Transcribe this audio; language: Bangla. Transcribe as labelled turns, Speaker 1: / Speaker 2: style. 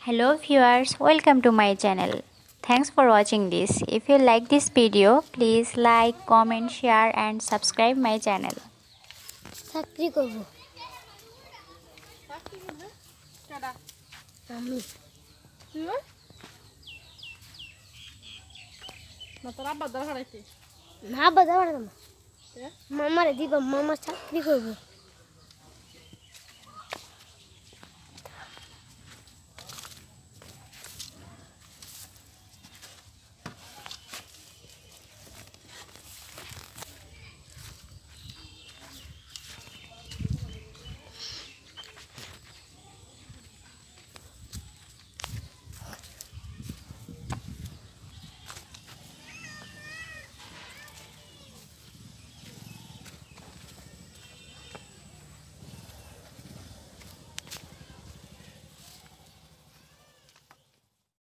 Speaker 1: Hello viewers, welcome to my channel. Thanks for watching this. If you like this video, please like, comment, share and subscribe my channel.
Speaker 2: চাকরি করব আমি না বাধা পারতাম মামারে দিব মামা চাকরি করব